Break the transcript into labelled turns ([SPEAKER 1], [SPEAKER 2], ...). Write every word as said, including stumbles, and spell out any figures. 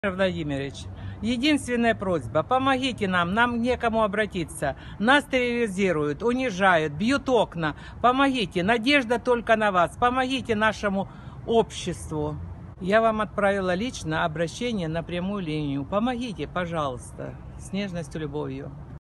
[SPEAKER 1] Владимирович, единственная просьба, помогите нам, нам некому обратиться. Нас терроризируют, унижают, бьют окна. Помогите, надежда только на вас, помогите нашему обществу. Я вам отправила лично обращение на прямую линию. Помогите, пожалуйста, с нежностью, любовью.